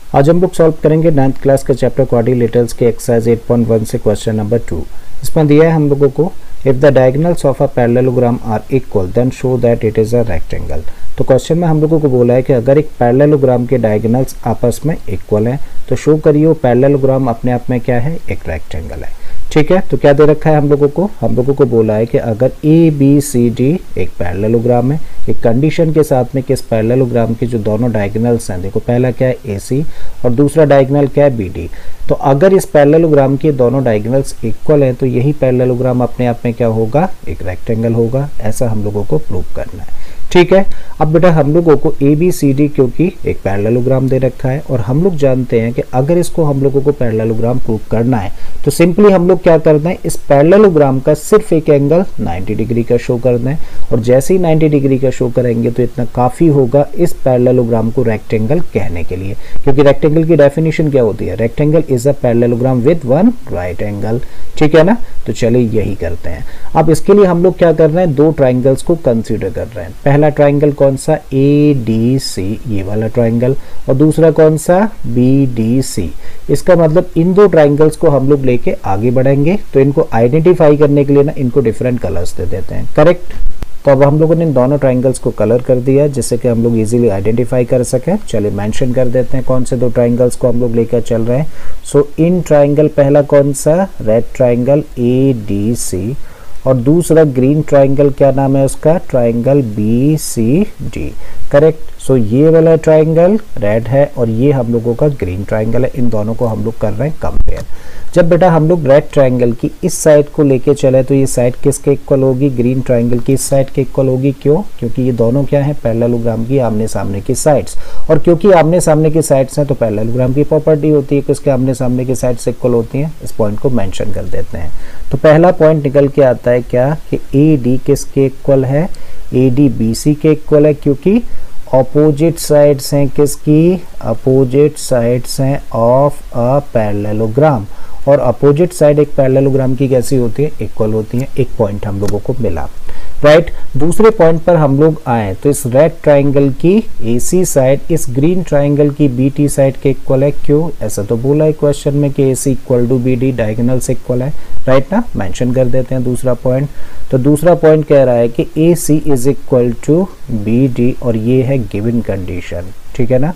आज हम लोग सॉल्व करेंगे 9th क्लास के चैप्टर क्वाड्रिलेटरल्स के एक्सरसाइज 8.1 से क्वेश्चन नंबर 2। इसमें दिया है हम लोगों को if the diagonals of a parallelogram are equal then show that it is a rectangle. तो क्वेश्चन में हम लोगों को बोला है कि अगर एक पैरेललोग्राम के डायगोनल्स आपस में इक्वल हैं तो शो करिए वो पैरेललोग्राम अपने आप में क्या है, एक रेक्टेंगल है। ठीक है, तो क्या दे रखा है हम लोगों को बोला है कि अगर ए बी सी डी एक पैरेललोग्राम है, एक कंडीशन के साथ में कि इस पैरेललोग्राम के जो दोनों डायगोनल्स हैं, देखो पहला क्या है ए सी और दूसरा डायगोनल क्या है बी डी। तो अगर इस पैरेललोग्राम के दोनों डायगोनल्स इक्वल हैं तो यही पैरेललोग्राम अपने आप में क्या होगा, एक रेक्टेंगल होगा। ऐसा हम लोगों को प्रूव करना है। ठीक है, अब बेटा हम लोगों को ए बी सी डी क्योंकि एक पैरेललोग्राम दे रखा है और हम लोग जानते हैं कि अगर इसको हम लोगों को पैरेललोग्राम प्रूव करना है तो सिंपली हम लोग क्या करना है, इस पैरेललोग्राम का सिर्फ एक एंगल 90 डिग्री का शो करना है और जैसे ही 90 डिग्री का शो करेंगे तो इतना काफी होगा इस पैरेललोग्राम को रेक्टेंगल कहने के लिए, क्योंकि रेक्टेंगल की डेफिनेशन क्या होती है, rectangle is a parallelogram with one right angle. ठीक है ना, तो चलिए यही करते हैं। अब इसके लिए हम लोग क्या कर रहे हैं, दो ट्राइंगल्स को कंसीडर कर रहे हैं। पहला ट्राइंगल कौन सा, ए डी सी, ये वाला ट्राइंगल, और दूसरा कौन सा, बी डी सी। इसका मतलब इन दो ट्राइंगल्स को हम लोग लेके आगे बढ़ेंगे तो इनको आइडेंटिफाई करने के लिए ना इनको डिफरेंट कलर्स दे देते हैं। करेक्ट, तो अब हम लोगों ने इन दोनों ट्राइंगल्स को कलर कर दिया जिससे कि हम लोग इजीली आइडेंटिफाई कर सकें। चलिए मेंशन कर देते हैं कौन से दो ट्राइंगल्स को हम लोग लेकर चल रहे हैं। सो इन ट्राइंगल पहला कौन सा, red triangle A D C, और दूसरा ग्रीन ट्राइंगल क्या नाम है उसका, triangle B C D. Correct, so ये वाला ट्राइंगल रेड है और ये हम लोगों का ग्रीन ट्राइंगल है। इन दोनों को हम लोग कर रहे हैं कंपेयर। जब बेटा हम लोग रेड ट्राइंगल की इस साइड को लेके चले तो ये साइड किसके इक्वल होगी, ग्रीन ट्राइंगल की इस साइड के इक्वल होगी। क्यों, क्योंकि ये दोनों क्या है, पैरेललोग्राम की आमने सामने की साइड्स, और क्योंकि आमने सामने की साइड्स हैं तो पैरेललोग्राम की प्रॉपर्टी होती है कि उसके आमने सामने की साइड्स इक्वल होती हैं। इस पॉइंट को मेंशन कर देते हैं। तो पहला पॉइंट निकल के आता है क्या कि ए डी किसके इक्वल है, ए डी बी सी के इक्वल है, क्योंकि अपोजिट साइड्स हैं किसकी, अपोजिट साइड्स हैं ऑफ अ पैरेललोग्राम, और अपोजिट साइड एक पैरेललोग्राम की कैसी होती है, इक्वल होती है। एक पॉइंट हम लोगों को मिला। राइट, दूसरे पॉइंट पर हम लोग आए तो इस रेड ट्राइंगल की AC साइड इस ग्रीन ट्राइंगल की BT साइड के इक्वल है। क्यों, ऐसा तो बोला है क्वेश्चन में कि AC equal to BD, diagonal से इक्वल है। राइट ना, मेंशन कर देते हैं दूसरा पॉइंट। तो दूसरा पॉइंट कह रहा है कि AC is equal to BD और ये है गिवन कंडीशन। ठीक है ना।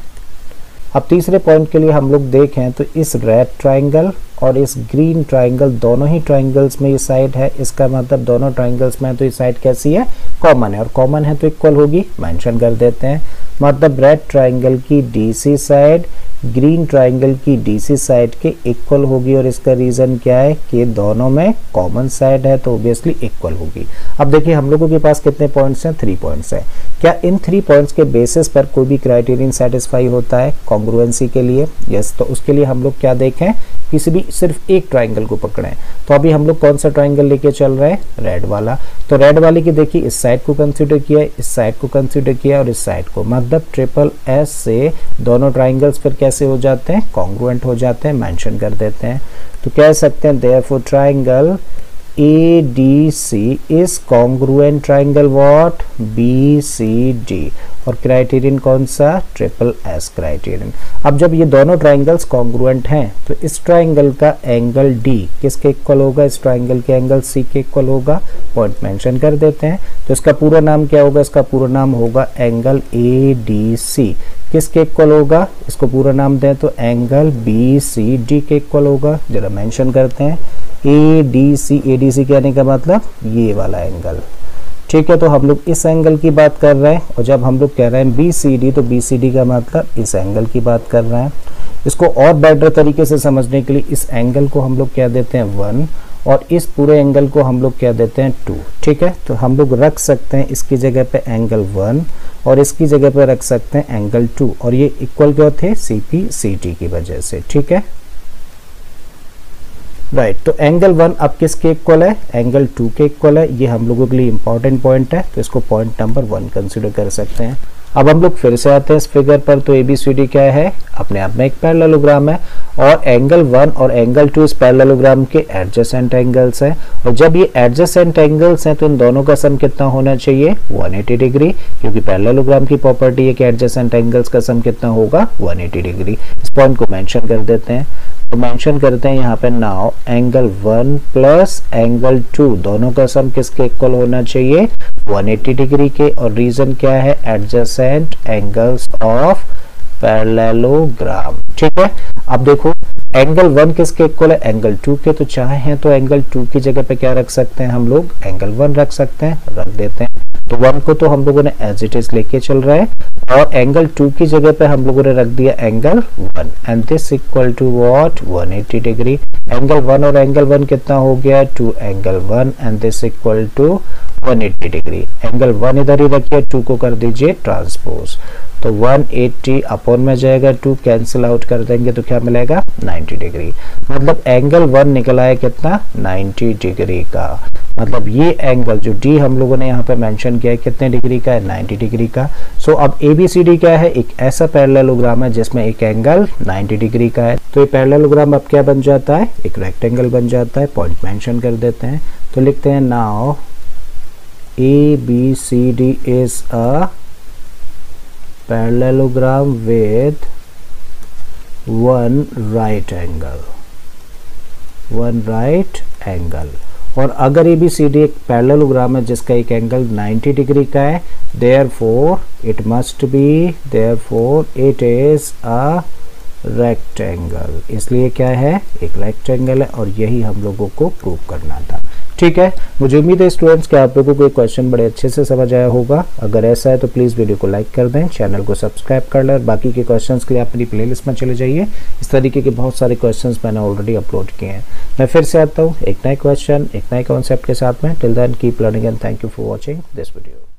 अब तीसरे पॉइंट के लिए हम लोग देखें तो इस रेड ट्राइंगल और इस ग्रीन ट्राइंगल दोनों ही ट्राइंगल्स में ये साइड है, इसका मतलब दोनों ट्राइंगल्स में तो ये साइड कैसी है, कॉमन है, और कॉमन है तो इक्वल होगी। मेंशन कर देते हैं, मतलब रेड ट्राइंगल की DC साइड ग्रीन ट्राइंगल की DC साइड के इक्वल होगी, और इसका रीजन क्या है कि दोनों में कॉमन साइड है तो ऑब्वियसली इक्वल होगी। अब देखिए हम लोगों के पास कितने पॉइंट्स हैं, 3 पॉइंट्स हैं। क्या इन 3 पॉइंट्स के बेसिस पर कोई भी क्राइटेरियन सेटिस्फाई होता है कॉन्ग्रुएंसी के लिए? यस, तो उसके लिए हम लोग क्या देखें, किसी भी सिर्फ एक ट्राइंगल को पकड़ें। तो अभी हम लोग कौन सा ट्राइंगल लेके चल रहे हैं, रेड वाला। तो रेड वाले की देखिए इस साइड को कंसीडर किया, इस साइड को कंसीडर किया और इस साइड को, मतलब ट्रिपल एस से दोनों ट्राइंगल्स फिर कैसे हो जाते हैं, कॉन्ग्रुएंट हो जाते हैं। मेंशन कर देते हैं, तो कह सकते हैं therefore triangle ADC is congruent triangle what, BCD, और क्राइटेरियन कौन सा, ट्रिपल एस क्राइटेरियन। अब जब ये दोनों ट्राइंगल्स कॉन्ग्रुएंट हैं तो इस ट्राइंगल का एंगल D किसके इक्वल होगा, इस ट्राइंगल के एंगल C के इक्वल होगा। पॉइंट मेंशन कर देते हैं। तो इसका पूरा नाम क्या होगा, इसका पूरा नाम होगा एंगल ADC। किसके इक्वल होगा, इसको पूरा नाम दें तो एंगल BCD के इक्वल होगा। जरा मेंशन करते हैं, ADC कहने का मतलब ये वाला एंगल। ठीक है, तो हम लोग इस एंगल की बात कर रहे हैं, और जब हम लोग कह रहे हैं BCD तो BCD का मतलब इस एंगल की बात कर रहे हैं। इसको और बेटर तरीके से समझने के लिए इस एंगल को हम लोग कह देते हैं 1 और इस पूरे एंगल को हम लोग कह देते हैं 2। ठीक है, तो हम लोग रख सकते हैं इसकी जगह पे एंगल 1 और इसकी जगह पे रख सकते हैं एंगल 2, और ये इक्वल क्यों थे, CPCT की वजह से। ठीक है, राइट, तो एंगल 1 अब किसके इक्वल है, एंगल 2 के इक्वल है। ये हम लोगों के लिए इंपॉर्टेंट पॉइंट है, तो इसको पॉइंट नंबर 1 कंसीडर कर सकते हैं। अब हम लोग फिर से आते हैं इस फिगर पर। तो ABCD क्या है, अपने आप में एक पैरेललोग्राम है और एंगल 1 और एंगल 2 इस पैरेललोग्राम के एडजेसेंट एंगल्स हैं। और जब ये एडजेसेंट एंगल्स हैं तो इन दोनों का सम कितना होना चाहिए, 180 डिग्री, क्योंकि पैरेललोग्राम की प्रॉपर्टी है कि एडजेसेंट एंगल्स का सम कितना होगा, 180 डिग्री। इस पॉइंट को मेंशन कर देते हैं। तो मेंशन करते हैं यहाँ पे, नाउ एंगल 1 प्लस एंगल 2 दोनों का सम किसके इक्वल होना चाहिए, 180 डिग्री के। और रीजन क्या है, एडजेसेंट एंगल्स ऑफ पैरेललोग्राम। ठीक है, अब देखो एंगल 1 किसके इक्वल है, एंगल 2 के। तो चाहे तो एंगल 2 की जगह पे क्या रख सकते हैं हम लोग, एंगल 1 रख सकते हैं, रख देते हैं। तो 1 को तो हम लोगों ने एज इट इज लेके चल रहा है और एंगल 2 की जगह पे हम लोगों ने रख दिया angle 1 and this equal to what, 180 degree. Angle 1 और एंगल 1 कितना हो गया, 2 angle 1 and this equal to 180 degree. Angle 1 इधर ही रखिए, 2 को कर दीजिए ट्रांसपोज। तो 180 अपॉन में जाएगा 2, कैंसिल आउट कर देंगे तो क्या मिलेगा, 90 डिग्री। मतलब एंगल 1 निकला है कितना, 90 डिग्री का। मतलब ये एंगल जो डी हम लोगों ने यहाँ पे मेंशन किया है कितने डिग्री का है, 90 डिग्री का। सो अब ABCD क्या है, एक ऐसा पैरेललोग्राम है जिसमें एक एंगल 90 डिग्री का है। तो ये पैरेललोग्राम अब क्या बन जाता है, एक रेक्टेंगल बन जाता है। पॉइंट मेंशन कर देते हैं। तो लिखते हैं, now ABCD is a parallelogram with one right angle। और अगर ABCD एक पैरेललोग्राम है जिसका एक एंगल 90 डिग्री का है, therefore it is a rectangle. इसलिए क्या है, एक रेक्टेंगल है और यही हम लोगों को प्रूव करना था। ठीक है, मुझे उम्मीद है स्टूडेंट्स कि आप लोगों को क्वेश्चन बड़े अच्छे से समझ आया होगा। अगर ऐसा है तो प्लीज़ वीडियो को लाइक कर दें, चैनल को सब्सक्राइब कर लें और बाकी के क्वेश्चंस के लिए आप मेरी प्लेलिस्ट में चले जाइए। इस तरीके के बहुत सारे क्वेश्चंस मैंने ऑलरेडी अपलोड किए हैं। मैं फिर से आता हूँ एक नए क्वेश्चन, एक नए कॉन्सेप्ट के साथ में। Till then keep learning and thank you for watching this video.